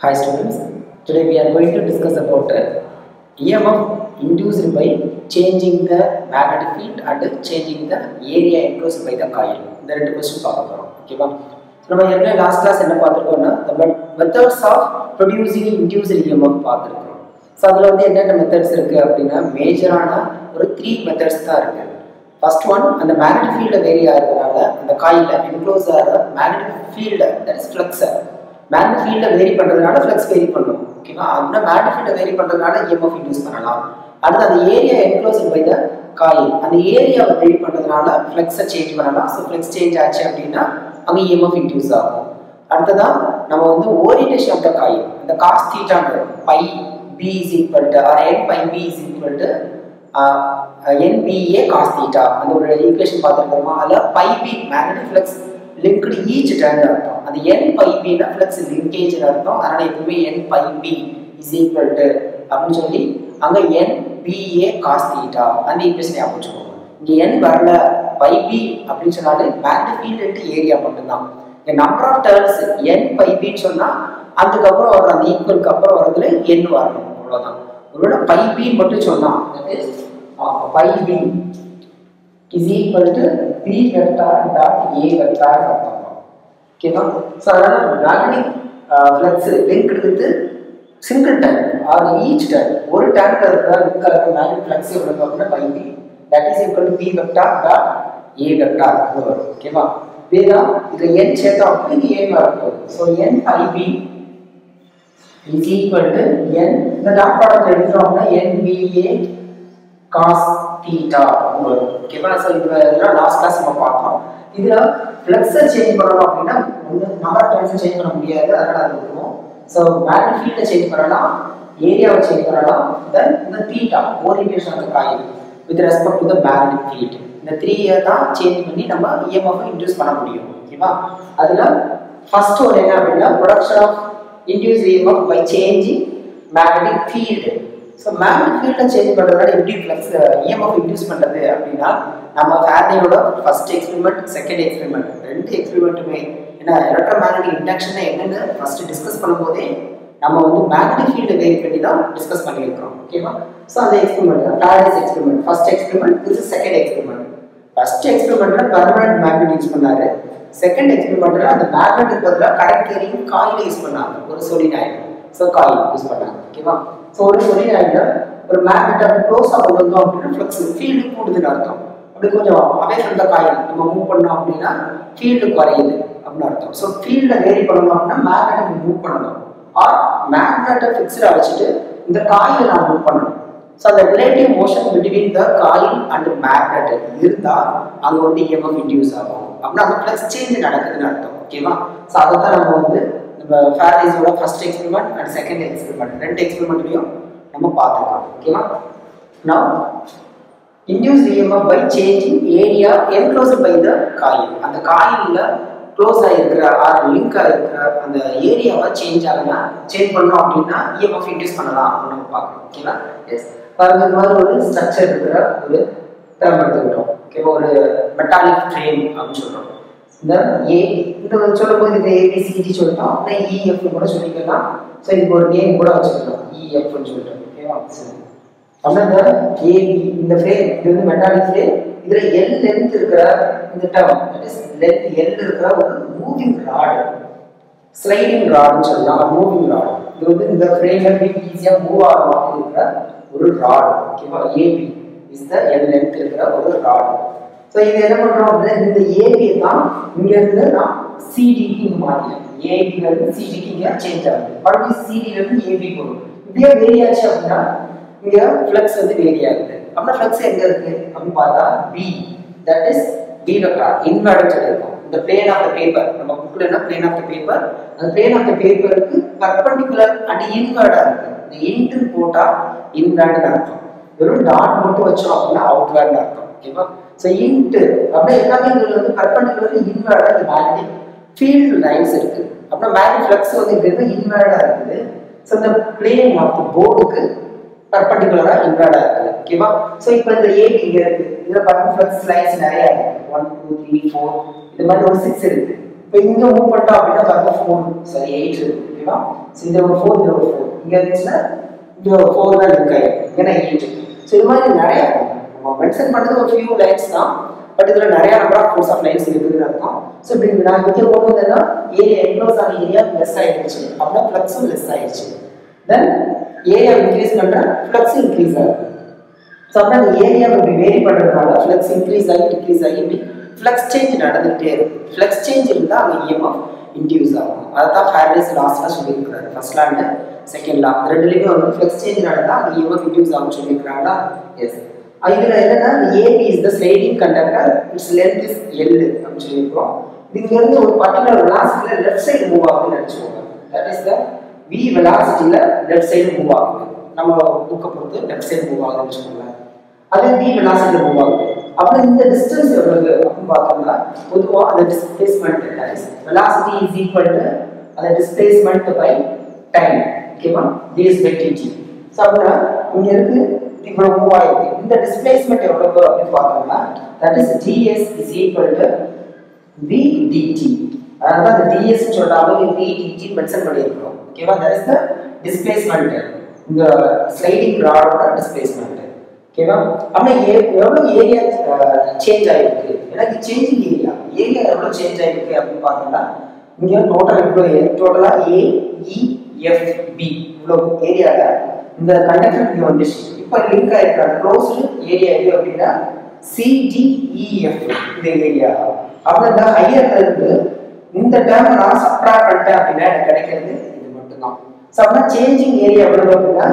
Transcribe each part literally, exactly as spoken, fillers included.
Hi students, today we are going to discuss about uh, E M F induced by changing the magnetic field and changing the area enclosed by the coil. இந்த ரெண்டு question பார்க்க போறோம். ஓகேவா? நம்ம ஏற்கனவே last class என்ன பார்த்திருக்கோம்னா the methods of producing induced E M F பார்த்திருக்கோம். சோ அதுல வந்து என்னென்ன மெத்தட்ஸ் இருக்கு அப்படினா மேஜரான ஒரு three மெத்தட்ஸ் தான் இருக்கு. First one, அந்த magnetic field vary ஆகிறதுனால அந்த காயில்ல என்க்ளோஸ் ஆகிற magnetic field that is flux magnetic field vary பண்றதுனால flux vary பண்ணும். ஓகேவா? அப்படினா magnetic field vary பண்றதுனால E M F induce பண்ணலாம். அடுத்து அந்த area enclosed by the coil அந்த ஏரியாவை vary பண்றதுனால flux சேஞ்ச் பண்ணலாம். சோ flux சேஞ்ச் ஆச்சு அப்படினா அங்க E M F induce ஆகும். அடுத்ததா நம்ம வந்து ஓரியன்டேஷன் ஆஃப் தி காயில் அந்த cos θ pi b is equal to or n pi b is equal to uh, N B A cos theta அந்த ஒரு ஈக்குவேஷன் பார்த்திருக்கோமா அதுல pi b magnetic flux linked each turn அர்த்தம் அது N pi b னா flux linkage அர்த்தம் அதனால எப்பவுமே N pi b is equal to அப்படினு சொல்லி அங்க N B A cos theta அந்த ஈக்குவேஷனை ஞாபகம் வச்சுக்கோங்க இங்க N வரல pi b அப்படினு சொன்னாலே magnetic field into area மட்டும் தான் the number of turns N pi b ன்னு சொன்னா அதுக்கு அப்புறம் வர அந்த ஈக்குவலுக்கு அப்புறம் வரதுல N வரணும் அவ்வளவுதான் ஒருவேளை pi b மட்டும் சொன்னா that is uh, pi b is equal to b vector dot a vector அர்த்தம் ஓகேவா சோ அதனால magnetic flux linked with single turn or each turn ஒரு டர்ன்ல இருக்கிற லிங்க் ஆகிற magnetic flux எவ்வளவு அப்படினா pi b that is equal to b vector dot a vector வரும் ஓகேவா வேதா இதுல n சேர்த்தா அப்படியே a வரும் so n pi b is equal to n இந்த டாட் ப்ராடக்ட் எடுத்துட்டோம்னா N B A cos theta ஓகேவா சோ இதுல லாஸ்ட் கிளாஸ் நம்ம பார்த்தோம் இதுல ஃப்ளக்ஸ் சேஞ்ச் பண்ணனும் அப்படினா நம்பர் டர்ன்ஸ் சேஞ்ச் பண்ண முடியாது அதனால அது விட்டுருவோம் சோ மேக்னெட்டிக் ஃபீல்ட் சேஞ்ச் பண்ணலாம் ஏரியாவை சேஞ்ச் பண்ணலாம் தென் இந்த theta orientation of the coil with respect to the magnetic field இந்த three தான் சேஞ்ச் பண்ணி நம்ம E M F இன்டியூஸ் பண்ண முடியும் ஓகேவா அதுல ஃபர்ஸ்ட் ஒரு என்ன அப்படினா production of induced E M F by changing magnetic field so magnetic field change பண்றதால எப்படி flux E M F induce பண்றது அப்படினா நம்ம ஃபாரடேயோட ஃபர்ஸ்ட் எக்ஸ்பெரிமென்ட் செகண்ட் எக்ஸ்பெரிமென்ட் ரெண்டு எக்ஸ்பெரிமென்ட்டுமே என்ன எலக்ட்ரோமேக்னெட்டிக் இண்டக்ஷன் என்னன்னு ஃபர்ஸ்ட் டிஸ்கஸ் பண்ணும்போதே நம்ம வந்து magnetic field வேரி பண்ணி தான் டிஸ்கஸ் பண்ணியிருக்கோம் ஓகேவா சோ அந்த experiment Faraday's experiment first experiment this is second experiment first எக்ஸ்பெரிமென்ட்ல பெர்மனன்ட் மேக்னெட் யூஸ் பண்ணாரு செகண்ட் எக்ஸ்பெரிமென்ட்ல அந்த மேக்னெட்டுக்கு பதிலா கரண்ட் கேரியிங் காயில் யூஸ் பண்ணாங்க ஒரு சோலினாய்டு சோ காயில் யூஸ் பண்ணாங்க ஓகேவா சோ ஒரு சோலினாய்டுல ஒரு மேக்னெட் அப்படி க்ளோஸ் ஆக வந்தோம் அப்படினா ஃப்ளக்ஸ் ஃபீல்ட் கூடுதுன்னு அர்த்தம் அப்படி கொஞ்சம் அவே ஃப்ரம் தி காயில் நம்ம மூவ் பண்ணோம் அப்படினா ஃபீல்ட் குறையுது அப்படினு அர்த்தம் சோ ஃபீல்ட வேரி பண்ணனும் அப்படினா மேக்னெட்டை மூவ் பண்ணனும் ஆர் மேக்னெட்டை ஃபிக்ஸ்டா வச்சிட்டு இந்த காயிலை நான் மூவ் பண்ணனும் சோ அந்த relative motion between the coil and magnet இருந்தா அங்க வந்து E M F இன்டியூஸ் ஆகும் அப்படினா அந்த ஃப்ளக்ஸ் சேஞ்ச் நடக்குதுன்னு அர்த்தம் ஓகேவா சோ அத தான் நம்ம வந்து நம்ம ஃபாரடேஸோட first experiment and second experiment ரெண்டு எக்ஸ்பெரிமென்ட்லயும் நம்ம பார்த்துக்கலாம் ஓகேவா now induced E M F by changing area enclosed by the coil அந்த காயில்ல க்ளோஸ் ஆயிருக்கிற ஆர் லிங்க் ஆயிருக்கிற அந்த ஏரியாவை சேஞ்ச் ஆகுனா சேஞ்ச் பண்ணோம் அப்படினா E M F இன்டியூஸ் பண்ணலாம் அப்படின்னு நம்ம பார்க்கலாம் ஓகேவா எஸ் பாருங்க இந்த மாதிரி ஒரு ஸ்ட்ரக்சர் இருக்கிற ஒரு டேர்ம் எடுத்துக்கிட்டோம் ஓகே ஒரு மெட்டாலிக் ஃப்ரேம் அப்படின்னு சொல்றோம் இந்த ஏ இந்த சொல்லும்போது இந்த A B C D சொல்லிட்டோம் அப்படியே E F கூட சொல்லிக்கலாம் சோ இதுக்கு ஒரு நேம் கூட வச்சுக்கலாம் E F ன்னு சொல்லிட்டோம் ஓகேவா சரி அப்படினா A B இந்த ஃப்ரேம் இது வந்து மெட்டாலிக் ஃப்ரேம் இதுல L லெந்த் இருக்கிற இந்த term that is length L இருக்கிற ஒரு மூவிங் ராட் ஸ்லைடிங் ராட்னு சொல்லலாம் மூவிங் ராட் இது வந்து இந்த ஃப்ரேம்ல ஈஸியா மூவ் ஆகுற மாதிரி இருக்கிற ஒரு ராட் ஓகேவா A B is the L length இருக்கிற ஒரு ராட் சோ இது என்ன பண்றோம் அப்படினா இந்த A B தான் இங்க இருந்து நான் C D க்கு மாத்திட்டேன் A B ல இருந்து C D க்கு இங்க சேஞ்ச் ஆகுது மறுபடியும் C D ல இருந்து A B போகும் இப்படியே வேரி ஆச்சு அப்படினா இங்க ஃப்ளக்ஸ் வந்து வேரி ஆகுது அப்படினா ஃப்ளக்ஸ் எங்க இருக்கு அப்படி பார்த்தா B that is B vector inverted இருக்கும் இந்த plane of the paper நம்ம புக்ல என்ன plane of the paper அந்த plane of the paperக்கு perpendicular and inward இருக்கு இந்த இன்ட் போட்டா இன்வர்ட் அர்த்தம் வெறும் டாட் மட்டும் வச்சோம் அப்படினா அவுட்வர்ட் அர்த்தம் ஓகேவா சோ இன்ட் அப்படியே எல்லாமே இதுல வந்து perpendicular inward அந்த மேக்னெட்டிக் ஃபீல்ட் லைன்ஸ் இருக்கு அப்படினா மேக்னெட்டிக் ஃப்ளக்ஸ் வந்து இங்க இன்வர்டா இருக்குது சோ இந்த plane of the boardக்கு perpendicular inward இருக்கு ஓகேவா சோ இப்போ இந்த A B இங்க இருக்கு இதுல பாருங்க ஃப்ளக்ஸ் லைன்ஸ் நிறைய இருக்கு one two three four இது மாதிரி ஒரு six இருக்கு இப்போ இங்க மூவ் பண்ணா அப்படினா பாருங்க four சரி eight இருக்கு ஓகேவா? ஸோ இந்த ஒரு ஃபோர் இந்த ஒரு ஃபோர் இங்கே இருந்துச்சுன்னா இந்த ஒரு ஃபோர் தான் லிங்க் ஆகிடும், ஏன்னா எயிட். ஸோ இது மாதிரி நிறைய நம்ம மென்ஷன் பண்ணுறது ஒரு ஃபியூ லைன்ஸ் தான், பட் இதில் நிறைய number of course of lines இருக்குதுன்னு அர்த்தம். ஸோ இப்படி நான் இங்கே கொண்டு வந்தேன்னா ஏரியா என்க்ளோஸ் ஆன ஏரியா லெஸ் ஆகிடுச்சு, அப்படின்னா ஃப்ளக்ஸும் லெஸ் ஆகிடுச்சு. தென் ஏரியா இன்க்ரீஸ் பண்ணுறேன், ஃப்ளக்ஸ் இன்க்ரீஸ் ஆகுது. ஸோ அப்படின்னா அந்த ஏரியா இப்படி வேரி பண்ணுறதுனால ஃப்ளக்ஸ் இன்க்ரீஸ் ஆகி டிக்ரீஸ் ஆகி இப்படி ஃப்ளக்ஸ் சேஞ்ச் நடந்துகிட்டே இருக்கும். ஃப்ளக்ஸ் சேஞ்ச் இருந்தால் அங்கே இஎம்எஃப் இன்டியூஸ் ஆகும். அதுதான் ஃபேரடேஸ் லாஸ்ட்லாம் சொல்லியிருக்கிறாரு. First law and second law ரெண்டுலேயுமே வந்து ஃப்ளக்ஸ் சேஞ்ச் நடந்தால் அங்கே இஎம்எஃப் இன்டியூஸ் ஆகும்னு சொல்லியிருக்கிறாங்களா? எஸ். இதில் என்னன்னா AB is the sliding conductor, it's length is L அப்படின்னு சொல்லியிருக்கிறோம். இதுலேருந்து ஒரு பர்டிகுலர் வெலாசிட்டியில் லெஃப்ட் சைடு மூவ் ஆகுதுன்னு நினச்சிக்கோங்க. தட் இஸ் த வி வெலாசிட்டியில் லெஃப்ட் சைடு மூவ் ஆகுது. நம்ம புக்கை பொறுத்து லெஃப்ட் சைடு மூவ் ஆகுதுன்னு வச்சுக்கோங்களேன். அதே வி வெலாசிட்டியில் மூவ் ஆகுது. அப்புறம் இந்த டிஸ்டன்ஸ் எவ்வளவு அப்படின்னு பார்த்தோம்னா பொதுவாக அந்த displacement that is velocity is equal to அந்த டிஸ்பிளேஸ்மெண்ட் பை டைம். ஓகேவா? ds by dt. ஸோ அப்படின்னா இங்கே இருக்கு இவ்வளவு மூவ் ஆயிருக்கு. இந்த டிஸ்பிளேஸ்மெண்ட் எவ்வளவு அப்படின்னு பார்த்தோம்னா that is ds is equal to v dt. அதனால அந்த ds சொல்லாம v dt மென்ஷன் பண்ணியிருக்கிறோம். ஓகேவா? தட் இஸ் த டிஸ்பிளேஸ்மெண்ட், இந்த ஸ்லைடிங் ராடோட டிஸ்பிளேஸ்மெண்ட். ஓகேவா? அப்படின்னா எவ்வளோ ஏரியா சேஞ்ச் ஆகிருக்கு, எனக்கு சேஞ்சிங் ஏரியா ஏரியா எவ்வளோ சேஞ்ச் ஆகிருக்கு அப்படின்னு பார்த்தோம்னா இங்கே டோட்டல் இவ்வளோ டோட்டலாக ஏ இ எஃப் பி இவ்வளோ ஏரியாவில் இந்த கண்டக்டர் இங்கே வந்துச்சு. இப்போ லிங்க் ஆகிருக்கிற க்ளோஸ்டு ஏரியா எது அப்படின்னா சிடிஇஎஃப் இந்த ஏரியா. அப்புறம் இந்த ஹையர்ல இருந்து இந்த டேர்ம் நான் சப்ட்ராக்ட் பண்ணிட்டேன் அப்படின்னா எனக்கு கிடைக்கிறது இது மட்டும்தான். ஸோ அப்படின்னா சேஞ்சிங் ஏரியா எவ்வளோ அப்படின்னா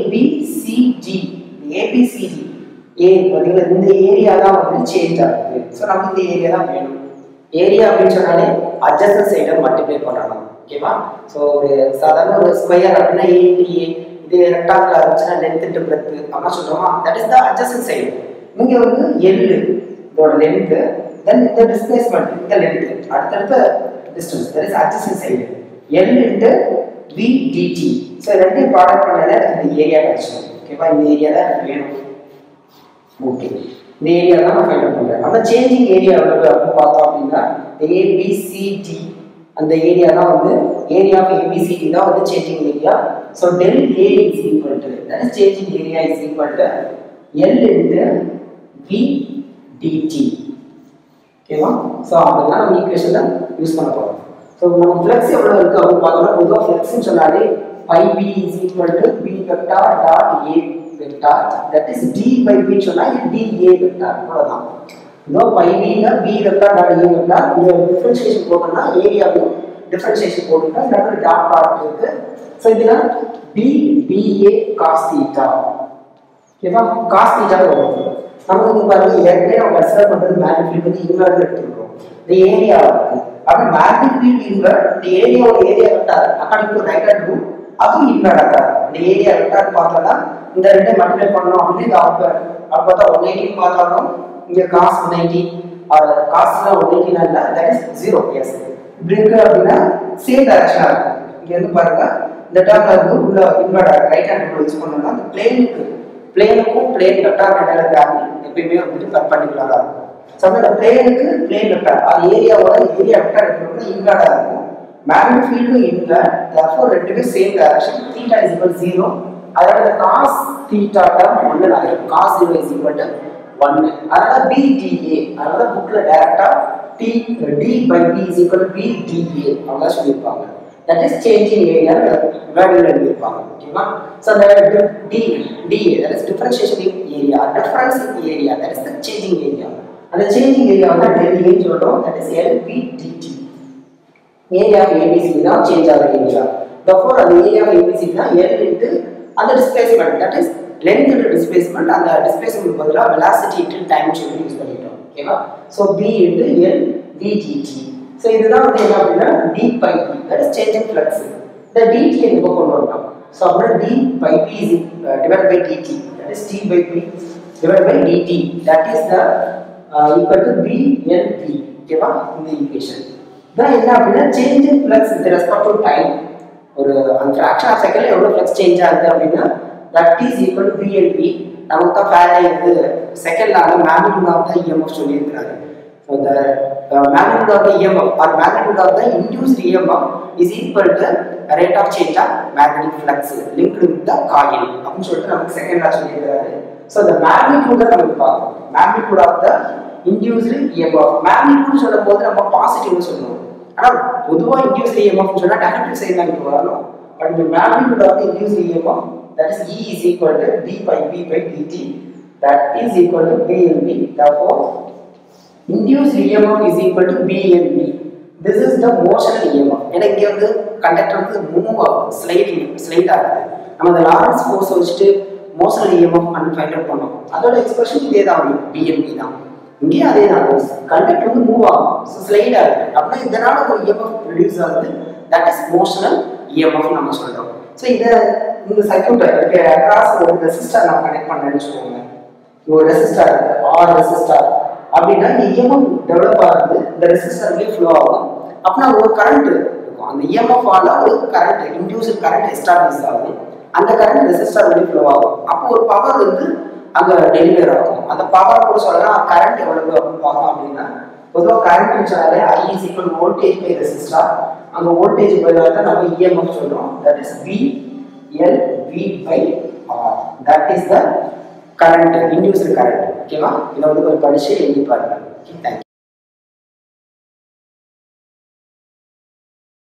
ஏபிசிடி ஏபிசிடி ஏ பார்த்தீங்கன்னா இந்த ஏரியா தான் வந்து சேஞ்ச் ஆகுது. ஸோ நமக்கு இந்த ஏரியா தான் வேணும். ஏரியா அப்படின்னு சொன்னாலே அட்ஜஸ்டன்ட் சைடை மல்டிப்ளை பண்ணணும். ஓகேவா? ஸோ ஒரு சாதாரண ஒரு ஸ்கொயர் அப்படின்னா ஏ இன்டு ஏ, இது ரெக்டாங்கிள் இருந்துச்சுன்னா லென்த் இன்டு பிரெத் அப்படின்னா சொல்றோமா, that is the adjacent side. இங்கே வந்து எல் இதோட லென்த், தென் இந்த டிஸ்பிளேஸ்மெண்ட் இந்த லென்த், அடுத்தடுத்த distance that is adjacent side L into V dt. So ரெண்டையும் ப்ராடக்ட் பண்ணாலே இந்த ஏரியா கிடைச்சிடும். ஓகேவா? இந்த ஏரியா தான் எனக்கு வேணும். ஓகே, இந்த ஏரியா தான் நான் ஃபைண்ட் அவுட் பண்ணுறேன். அந்த சேஞ்சிங் ஏரியா எவ்வளவு அப்படின்னு பார்த்தோம் அப்படின்னா ஏபிசிடி அந்த ஏரியா தான் வந்து ஏரியா ஆஃப் ஏபிசிடி தான் வந்து changing area. So del A is equal to that is changing area is equal to L into V dt. ஓகேவா? ஸோ அதெல்லாம் நம்ம ஈக்குவேஷனில் யூஸ் பண்ண போகிறோம். ஸோ நம்ம ஃப்ளக்ஸ் எவ்வளோ இருக்குது அப்படின்னு பார்த்தோம்னா பொதுவாக ஃப்ளக்ஸ்ன்னு சொன்னாலே pi b is equal to b vector dot a vector, that is d by b சொன்னா இது dA vector அவ்வளவுதான். இதோ pi b னா b vector dot a vector. இந்த டிஃபரன்ஷியேஷன் போட்டோம்னா ஏரியாவும் டிஃபரன்ஷியேஷன் போட்டோம்னா டபுள் டாட் ப்ராடக்ட் இருக்கு. ஸோ இதுதான் d dA cos theta. ஓகேவா? cos theta வரும். நமக்கு இது பாருங்க ஏற்கனவே நம்ம கன்சிடர் பண்றது மேக்னிஃபியூட் வந்து இன்வெர்ட் எடுத்துக்கிறோம். இந்த ஏரியா இருக்கு. அப்ப மேக்னிஃபியூட் இன்வெர்ட் இந்த ஏரியாவோட area vector according to right hand rule அதுவும் இன்வெர்ட் ஆகாது. இந்த ஏரியா வெக்டார் பார்த்தோம்னா இந்த ரெண்டை மல்டிப்ளை பண்ணோம் அப்படின்னு அப்போ அப்போ பார்த்தா ஒன் எயிட்டி பார்த்தாலும் இங்கே காஸ் ஒன் எயிட்டி காஸ்ட்லாம் ஒன் எயிட்டினா இல்லை, தட் இஸ் ஜீரோ. எஸ், இப்படி இருக்கு அப்படின்னா சேம் டைரக்ஷனாக இருக்கும். இங்கே இருந்து பாருங்க இந்த டேர்ம்ல இருந்து உள்ள இன்வெர்ட் ஆகும். ரைட் ஹேண்ட் ரூல் யூஸ் பண்ணோம்னா அந்த பிளேனுக்கு பிளேனுக்கும் பிளேன் வெக்டார் நடுவுல டேர்ம் எப்பயுமே வந்துட்டு பர்பெண்டிகுலராக இருக்கும். ஸோ அந்த பிளேனுக்கு பிளேன் வெக்டார் அது ஏரியாவோட ஏரியா வெக்டார் எப்படி இன்வெர்டாக இருக்கும். மேக்னிஃபியூடும் இன்வெர்ட், therefore ரெண்டுமே same direction. theta is equal to zero. அதனால இந்த cos theta டேர்ம் ஒன்று ஆகும். cos zero is equal to one. அதனால b dA, அதனால புக்ல டைரக்டா t d by b is equal to b dA அப்படிதான் சொல்லியிருப்பாங்க. that is changing area வேல்யூல எழுதியிருப்பாங்க. ஓகேவா? so the d dA that is differentiation in area, difference in area, that is the changing area. அந்த changing area வந்து del A சொல்றோம், that is L B dt. area of A B C தான் change ஆகிற area. therefore அந்த area of A B C தான் L into அந்த displacement, that is length into displacement. அந்த displacement பதிலா velocity into time சொல்லி use பண்ணிட்டோம். ஓகேவா? so B into L V dt. so இதுதான் வந்து என்ன அப்படின்னா d by p, that is changing flux. இந்த dt எங்க கொண்டு வரணும். so அப்படின்னா d by p is uh, divided by dt, that is d by p divided by dt, that is the uh, equal to B L V. ஓகேவா? இந்த equation தான் என்ன அப்படின்னா change in flux with respect to time. ஒரு அந்த fraction of செகண்ட்ல எவ்வளவு flux change ஆகுது அப்படின்னா that is equal to B L V. நமக்கு தான் ஃபேரடே வந்து செகண்ட்ல அந்த magnitude of the E M F சொல்லி இருக்காரு. So the magnitude of the E M F or magnitude of the induced E M F is equal to rate of change of magnetic flux linked with the coil அப்படின்னு சொல்லிட்டு நமக்கு second law சொல்லியிருக்காரு. So the magnitude தான் நமக்கு பார்க்கணும். magnitude of the induced E M F. magnitude சொல்லும் போது நம்ம பாசிட்டிவ்னு சொல்லுவோம். ஆனால் பொதுவாக induced E M F சொன்னால் நெகட்டிவ் சைன் தான் இங்கே வரணும். பட் இந்த magnitude of the induced E M F, that is E is equal to d by b by dt, that is equal to B N B. Therefore induced E M F is equal to B N B. This is the motional E M F. ஏன்னா இங்கே வந்து conductor வந்து move ஆகும், sliding slide ஆகுது. நம்ம அந்த Lorentz force வச்சுட்டு motional E M F கண்டு ஃபைண்ட் அவுட் பண்ணோம். அதோட எக்ஸ்பிரஷன் இதே தான் வரும், B N B தான். இங்கே அதே தான், கண்டக்டர் வந்து மூவ் ஆகும், ஸோ ஸ்லைட் ஆகுது. அப்படின்னா இதனால ஒரு E M F ப்ரொடியூஸ் ஆகுது, that is motional E M F நம்ம சொல்றோம். ஸோ இதை இந்த சர்க்யூட்டை அக்ராஸ் ஒரு ரெசிஸ்டர் நம்ம கனெக்ட் பண்ணேன்னு வச்சுக்கோங்க. ஒரு ரெசிஸ்டர் ஆர் ரெசிஸ்டர் அப்படின்னா இந்த E M F டெவலப் ஆகுது, இந்த ரெசிஸ்டர்லேயே ஃப்ளோ ஆகும். அப்படின்னா ஒரு கரண்ட் இருக்கும், அந்த E M F ஆல ஒரு கரண்ட் இன்டியூஸ்ட் கரண்ட் எஸ்டாப்ளிஷ் ஆகும். அந்த கரண்ட் ரெசிஸ்டர் வழி ஃப்ளோ ஆகும். அப்போ ஒரு பவர் வந்து அங்கே டெலிவர் ஆகும். அந்த பவர் கூட சொல்லலாம் கரண்ட் எவ்வளவு அப்படின்னு பார்த்தோம் அப்படின்னா, பொதுவாக கரண்ட் சொன்னாலே I is equal to voltage by resistor. அந்த வோல்டேஜ் பதிலாக தான் நம்ம E M F சொல்றோம். That is V L V by R. That is the current, induced current. ஓகேவா? இதை வந்து ஒரு படிச்சு எழுதி பாருங்க. Okay, thank you.